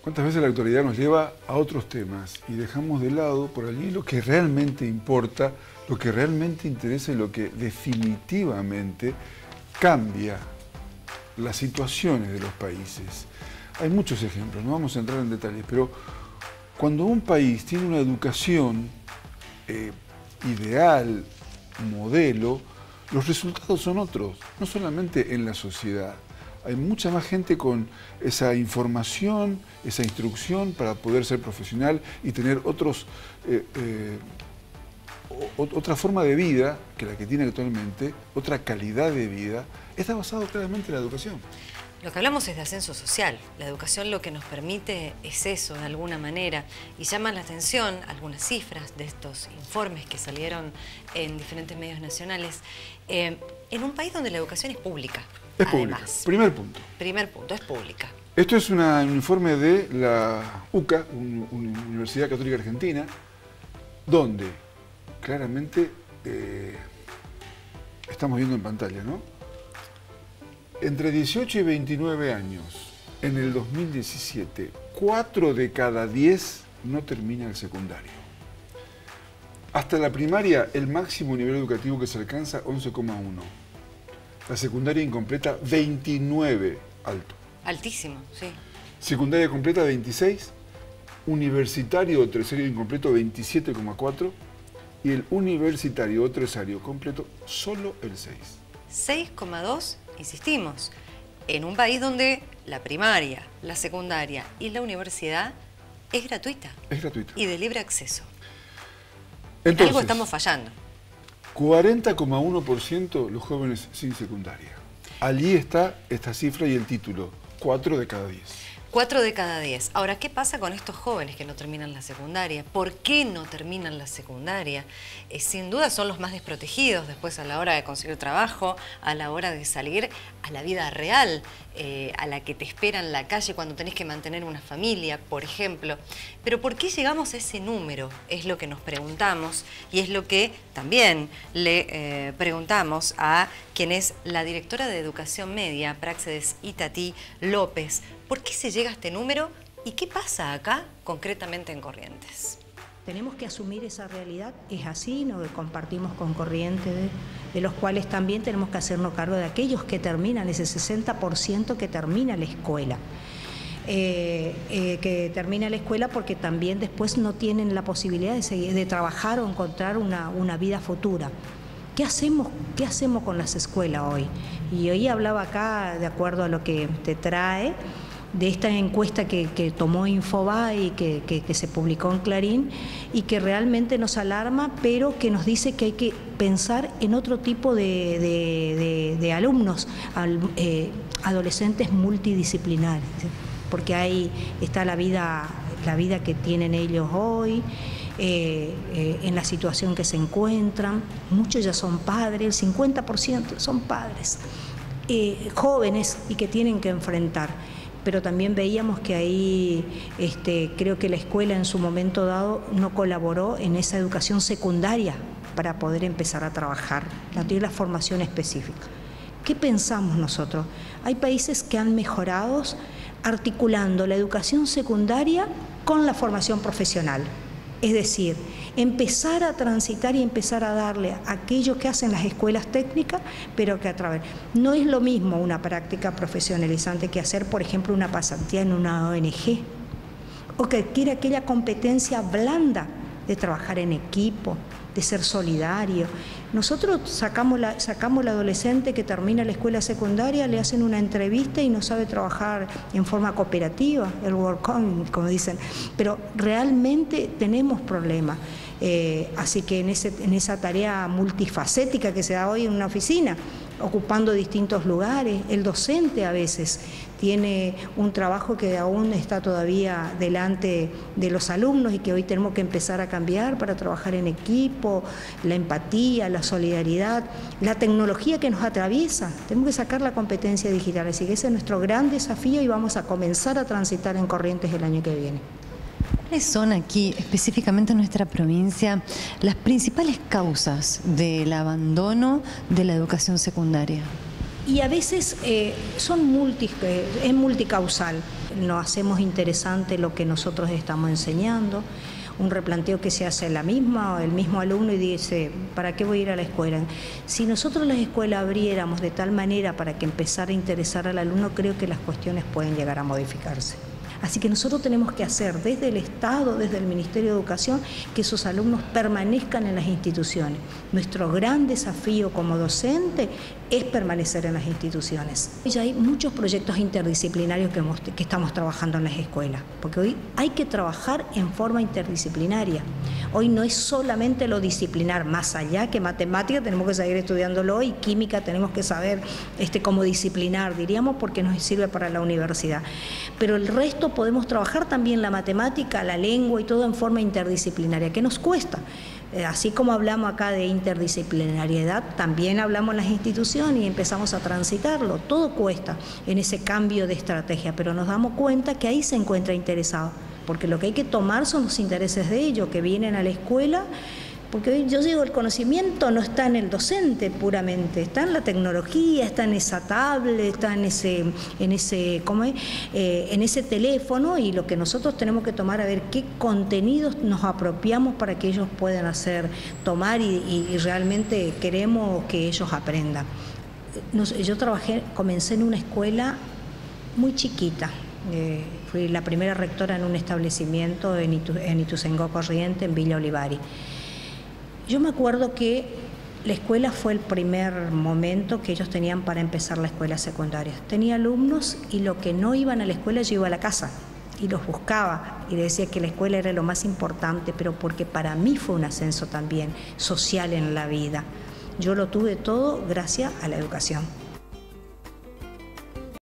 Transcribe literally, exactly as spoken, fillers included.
¿Cuántas veces la actualidad nos lleva a otros temas y dejamos de lado por allí lo que realmente importa, lo que realmente interesa y lo que definitivamente cambia las situaciones de los países? Hay muchos ejemplos, no vamos a entrar en detalles, pero cuando un país tiene una educación eh, ideal, modelo, los resultados son otros, no solamente en la sociedad. Hay mucha más gente con esa información, esa instrucción para poder ser profesional y tener otros, eh, eh, otra forma de vida que la que tiene actualmente, otra calidad de vida. Está basado claramente en la educación. Lo que hablamos es de ascenso social. La educación lo que nos permite es eso, de alguna manera. Y llaman la atención algunas cifras de estos informes que salieron en diferentes medios nacionales. Eh, en un país donde la educación es pública. Es pública. Además, primer punto. Primer punto, es pública. Esto es una, un informe de la U C A, un, una Universidad Católica Argentina, donde claramente eh, estamos viendo en pantalla, ¿no? Entre dieciocho y veintinueve años, en el dos mil diecisiete, cuatro de cada diez no termina el secundario. Hasta la primaria, el máximo nivel educativo que se alcanza, once coma uno. La secundaria incompleta, veintinueve, alto. Altísimo, sí. Secundaria completa, veintiséis. Universitario o terciario incompleto, veintisiete coma cuatro. Y el universitario o terciario completo, solo el seis. seis coma dos, insistimos, en un país donde la primaria, la secundaria y la universidad es gratuita. Es gratuita. Y de libre acceso. Entonces, algo estamos fallando. cuarenta coma uno por ciento los jóvenes sin secundaria. Allí está esta cifra y el título, cuatro de cada diez. cuatro de cada diez. Ahora, ¿qué pasa con estos jóvenes que no terminan la secundaria? ¿Por qué no terminan la secundaria? Eh, sin duda son los más desprotegidos después a la hora de conseguir trabajo, a la hora de salir a la vida real, eh, a la que te espera en la calle cuando tenés que mantener una familia, por ejemplo. Pero ¿por qué llegamos a ese número? Es lo que nos preguntamos y es lo que también le eh, preguntamos a quien es la directora de Educación Media, Praxedes Itatí López. ¿Por qué se llega a este número y qué pasa acá concretamente en Corrientes? Tenemos que asumir esa realidad, es así, nos compartimos con Corrientes, de, de los cuales también tenemos que hacernos cargo de aquellos que terminan, ese sesenta por ciento que termina la escuela. Eh, eh, que termina la escuela porque también después no tienen la posibilidad de, seguir, de trabajar o encontrar una, una vida futura. ¿Qué hacemos, ¿Qué hacemos con las escuelas hoy? Y hoy hablaba acá, de acuerdo a lo que te trae, de esta encuesta que, que tomó Infobae y que, que, que se publicó en Clarín y que realmente nos alarma, pero que nos dice que hay que pensar en otro tipo de, de, de, de alumnos, al, eh, adolescentes multidisciplinares, ¿sí? Porque ahí está la vida, la vida que tienen ellos hoy, eh, eh, en la situación que se encuentran. Muchos ya son padres, el cincuenta por ciento son padres, eh, jóvenes y que tienen que enfrentar. Pero también veíamos que ahí este, creo que la escuela en su momento dado no colaboró en esa educación secundaria para poder empezar a trabajar, no tiene la formación específica. ¿Qué pensamos nosotros? Hay países que han mejorado articulando la educación secundaria con la formación profesional. Es decir, empezar a transitar y empezar a darle a aquello que hacen las escuelas técnicas, pero que a través. No es lo mismo una práctica profesionalizante que hacer, por ejemplo, una pasantía en una O N G, o que adquiere aquella competencia blanda de trabajar en equipo, de ser solidario. Nosotros sacamos la, sacamos la adolescente que termina la escuela secundaria, le hacen una entrevista y no sabe trabajar en forma cooperativa, el work on, como dicen, pero realmente tenemos problemas. Eh, así que en, ese, en esa tarea multifacética que se da hoy en una oficina, ocupando distintos lugares, el docente a veces tiene un trabajo que aún está todavía delante de los alumnos y que hoy tenemos que empezar a cambiar para trabajar en equipo, la empatía, la solidaridad, la tecnología que nos atraviesa. Tenemos que sacar la competencia digital, así que ese es nuestro gran desafío y vamos a comenzar a transitar en Corrientes el año que viene. ¿Cuáles son aquí, específicamente en nuestra provincia, las principales causas del abandono de la educación secundaria? y a veces eh, son multi, eh, es multicausal. Nos hacemos interesante lo que nosotros estamos enseñando, un replanteo que se hace la misma, el mismo alumno y dice, ¿para qué voy a ir a la escuela? Si nosotros las escuelas abriéramos de tal manera para que empezara a interesar al alumno, creo que las cuestiones pueden llegar a modificarse. Así que nosotros tenemos que hacer desde el Estado, desde el Ministerio de Educación, que esos alumnos permanezcan en las instituciones. Nuestro gran desafío como docente es permanecer en las instituciones. Ya hay muchos proyectos interdisciplinarios que, hemos, que estamos trabajando en las escuelas, porque hoy hay que trabajar en forma interdisciplinaria. Hoy no es solamente lo disciplinar, más allá que matemática tenemos que seguir estudiándolo y química tenemos que saber este, cómo disciplinar, diríamos, porque nos sirve para la universidad. Pero el resto podemos trabajar también la matemática, la lengua y todo en forma interdisciplinaria, que nos cuesta. Eh, así como hablamos acá de interdisciplinariedad, también hablamos en las instituciones y empezamos a transitarlo. Todo cuesta en ese cambio de estrategia, pero nos damos cuenta que ahí se encuentra interesado, porque lo que hay que tomar son los intereses de ellos, que vienen a la escuela, porque hoy yo digo, el conocimiento no está en el docente puramente, está en la tecnología, está en esa tablet, está en ese, en ese, ¿cómo es? Eh, en ese teléfono, y lo que nosotros tenemos que tomar a ver qué contenidos nos apropiamos para que ellos puedan hacer, tomar y, y, y realmente queremos que ellos aprendan. Nos, yo trabajé, comencé en una escuela muy chiquita. Eh, fui la primera rectora en un establecimiento en, Itu, en Ituzaingó Corriente, en Villa Olivari. Yo me acuerdo que la escuela fue el primer momento que ellos tenían para empezar la escuela secundaria. Tenía alumnos y lo que no iban a la escuela yo iba a la casa y los buscaba y decía que la escuela era lo más importante, pero porque para mí fue un ascenso también social en la vida. Yo lo tuve todo gracias a la educación.